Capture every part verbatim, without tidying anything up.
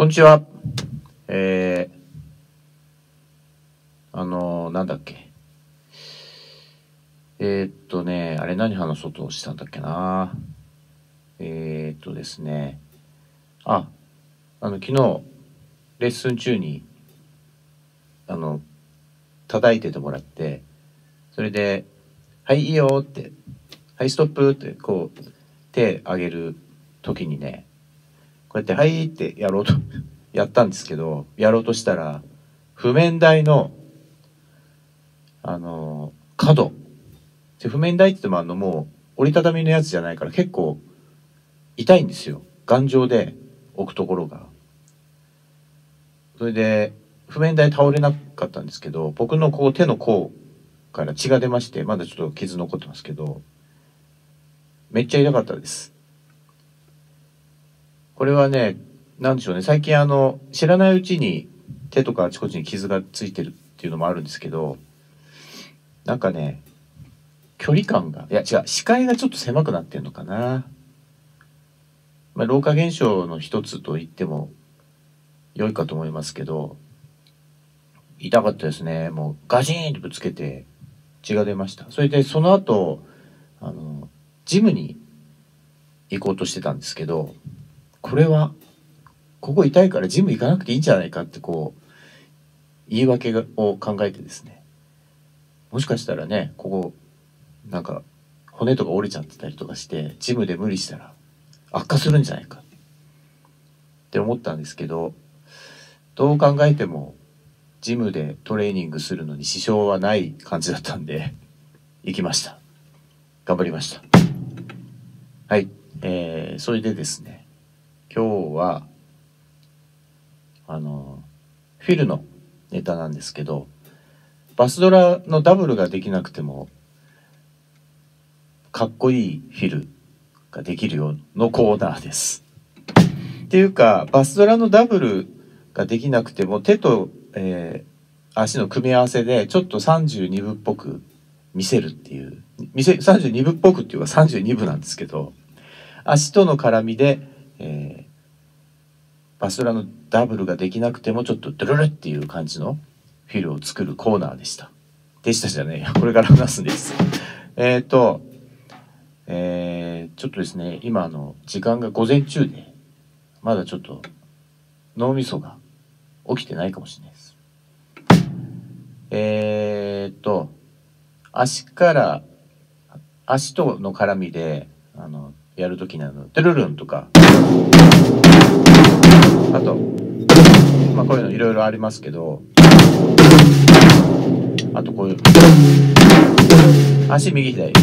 こんにちは。えー、あのー、なんだっけ。えー、っとね、あれ何話そうとしたんだっけな。えー、っとですね。あ、あの、昨日、レッスン中に、あの、叩いててもらって、それで、はい、いいよって、はい、ストップって、こう、手上げる時にね、こうやって、はいってやろうと、やったんですけど、やろうとしたら、譜面台の、あのー、角、譜面台って言ってもあのもう折りたたみのやつじゃないから結構痛いんですよ。頑丈で置くところが。それで譜面台倒れなかったんですけど、僕のこう手の甲から血が出まして、まだちょっと傷残ってますけど、めっちゃ痛かったです。これはね、なんでしょうね、最近あの知らないうちに手とかあちこちに傷がついてるっていうのもあるんですけど、なんかね、距離感が、いや違う、視界がちょっと狭くなってんのかな。まあ、老化現象の一つと言っても良いかと思いますけど、痛かったですね。もうガジーンとぶつけて血が出ました。それでその後、あの、ジムに行こうとしてたんですけど、これは、ここ痛いからジム行かなくていいんじゃないかってこう、言い訳を考えてですね、もしかしたらね、ここ、なんか、骨とか折れちゃってたりとかして、ジムで無理したら悪化するんじゃないかって思ったんですけど、どう考えてもジムでトレーニングするのに支障はない感じだったんで行きました。頑張りました。はい、えー、それでですね、今日はあのフィルのネタなんですけど、バスドラのダブルができなくてもかっこいいフィルができるよのコーナーです。っていうか、バスドラのダブルができなくても手と、えー、足の組み合わせでちょっとさんじゅうにぶっぽく見せるっていう、見せさんじゅうにぶっぽくっていうかさんじゅうにぶなんですけど、足との絡みで、えー、バスドラのダブルができなくてもちょっとドゥルルっていう感じのフィルを作るコーナーでした。でしたじゃねえや、これから話すんです。えっと、えー、ちょっとですね、今あの時間が午前中でまだちょっと脳みそが起きてないかもしれないです。えーっと足から足との絡みであのやるときにあのトゥルルンとか、あとまあこういうのいろいろありますけど、あとこういう足右左、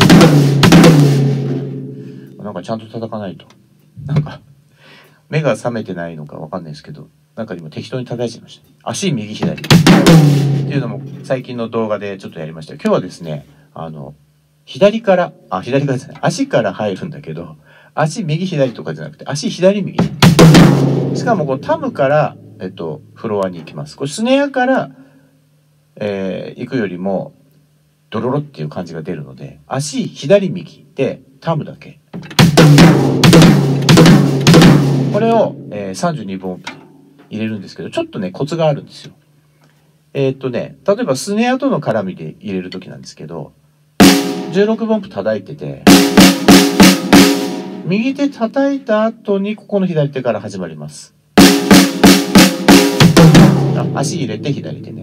なんかちゃんと叩かないとなんか目が覚めてないのかわかんないですけど、なんか今適当に叩いちゃいました。足右左っていうのも最近の動画でちょっとやりました。今日はですね、あの左からあ左からですね、足から入るんだけど、足右左とかじゃなくて足左右、しかもこうタムからえっとフロアに行きます。これスネアから、えー、行くよりもドロロっていう感じが出るので、足左右でタムだけ。これを、えー、さんじゅうにぶ音符入れるんですけど、ちょっとねコツがあるんですよ。えー、っとね例えばスネアとの絡みで入れる時なんですけど、じゅうろくぶ音符叩いてて、右手叩いた後にここの左手から始まります。あ、足入れて左手ね。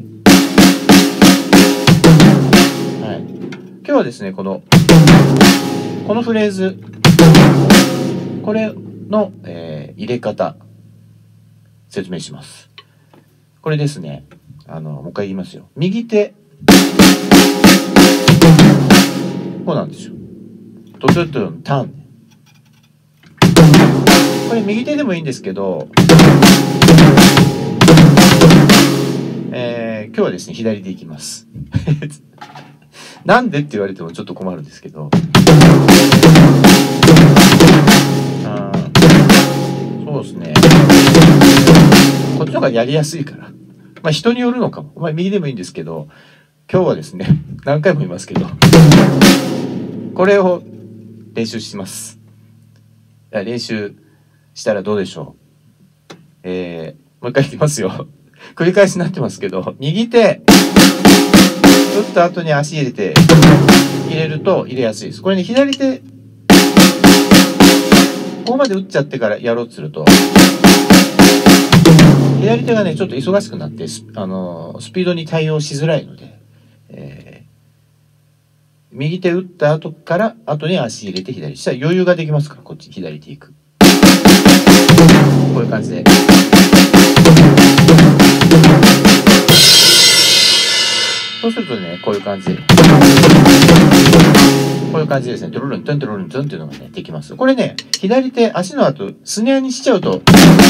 はい、今日はですね、このこのフレーズ、これの、えー、入れ方説明します。これですね、あのもう一回言いますよ。右手こうなんですよ。トトトンタン。これ右手でもいいんですけど、えー、今日はですね左でいきます。なんでって言われてもちょっと困るんですけど、あそうですね、こっちの方がやりやすいから、まあ人によるのかも。まあ右でもいいんですけど、今日はですね何回も言いますけど、これを練習します。練習したらどうでしょう。 えー、もう一回いきますよ。繰り返しになってますけど、右手、打った後に足入れて、入れると入れやすいです。これね、左手、ここまで打っちゃってからやろうとすると、左手がね、ちょっと忙しくなって、あのー、スピードに対応しづらいので、えー、右手打った後から、後に足入れて左。したら余裕ができますから、こっち、左手行く。こういう感じで。そうするとね、こういう感じで。こういう感じですね。ドロルントンドロルントンっていうのがね、できます。これね、左手、足の後、スネアにしちゃうと、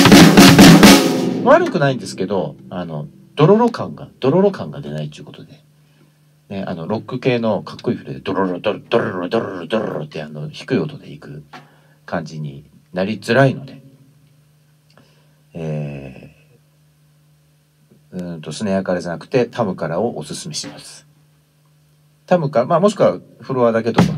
悪くないんですけど、あの、ドロロ感が、ドロロ感が出ないということで。ね、あの、ロック系のかっこいいフレで、ドロロドロドロロドロロドロロってあの、低い音でいく感じになりづらいので、えー、うんと、スネアからじゃなくて、タムからをおすすめします。タムから、まあもしくはフロアだけとか。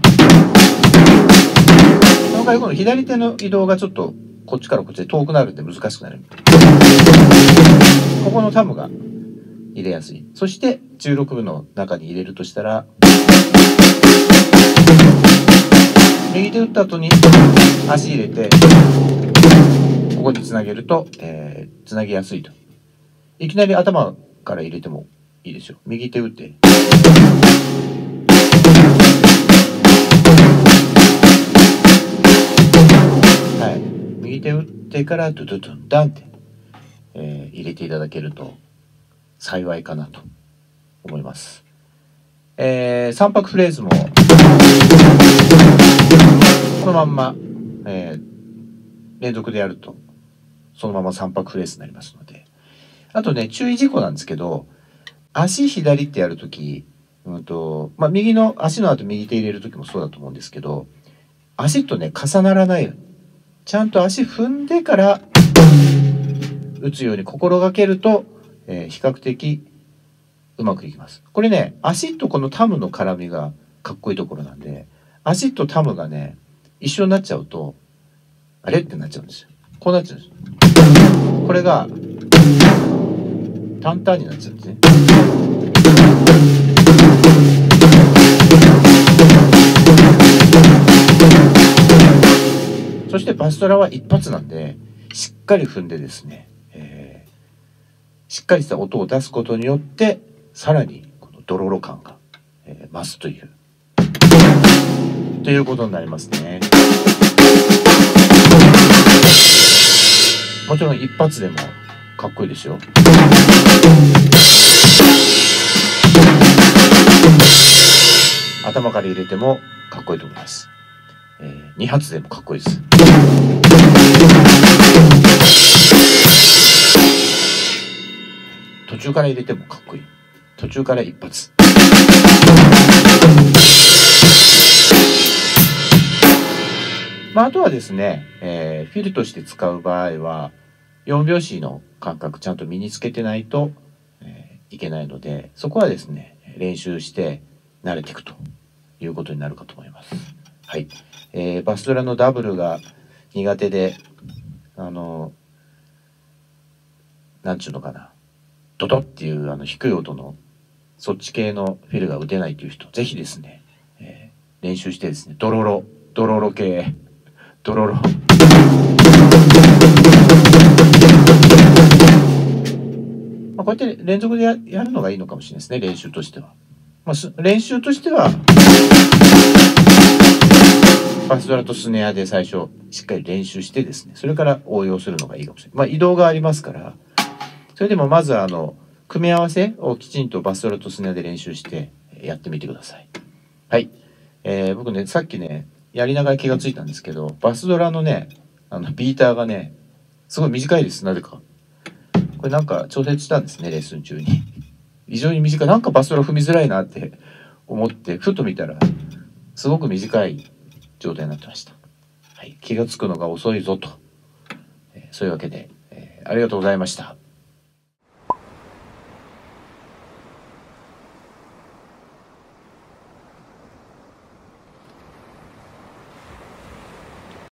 その代わりこの左手の移動がちょっと、こっちからこっちで遠くなるんで難しくなる。ここのタムが入れやすい。そしてじゅうろくぶの中に入れるとしたら、右手打った後に足入れて、ここにつなげると、えー、つなぎやすいと。いきなり頭から入れてもいいですよ。右手打って。はい。右手打ってからドゥドゥドゥンダンって、えー、入れていただけると幸いかなと思います。えー、さん拍フレーズもこのまんま、えー、連続でやるとそのままさん拍フレーズになりますので。あとね、注意事項なんですけど、足左ってやるとき、うんと、まあ、右の足の後右手入れるときもそうだと思うんですけど、足とね、重ならないように。ちゃんと足踏んでから打つように心がけると、えー、比較的うまくいきます。これね、足とこのタムの絡みがかっこいいところなんで、足とタムがね、一緒になっちゃうと、あれってなっちゃうんですよ。こうなっちゃうんですよ。これが、淡々になっちゃうんですね。そしてバストラは一発なんで、しっかり踏んでですね、えー、しっかりした音を出すことによって、さらにこのドロロ感が、えー、増すという、ということになりますね。もちろん一発でもかっこいいですよ。頭から入れてもかっこいいと思います。えー、二発でもかっこいいです。途中から入れてもかっこいい。途中から一発。まあ、あとはですね、えー、フィルとして使う場合はよんびょうしの感覚ちゃんと身につけてないと、えー、いけないので、そこはですね練習して慣れていくということになるかと思います。はい、えー、バスドラのダブルが苦手で、あのなんちゅうのかな、ドドっていうあの低い音のそっち系のフィルが打てないという人、ぜひですね、えー、練習してですね、ドロロドロロ系ドロロまあ、こうやって連続で や, やるのがいいのかもしれないですね、練習としては。まあ、練習としてはバスドラとスネアで最初しっかり練習してですね、それから応用するのがいいかもしれない。まあ、移動がありますから、それでもまずあの組み合わせをきちんとバスドラとスネアで練習してやってみてください。はい、えー、僕ねさっきねやりながら気がついたんですけど、バスドラのねあのビーターがねすごい短いです。なぜかこれなんか調節したんですね、レッスン中に。非常に短い。なんかバスドラ踏みづらいなって思ってふっと見たらすごく短い状態になってました。はい、気がつくのが遅いぞと、えー、そういうわけで、えー、ありがとうございました。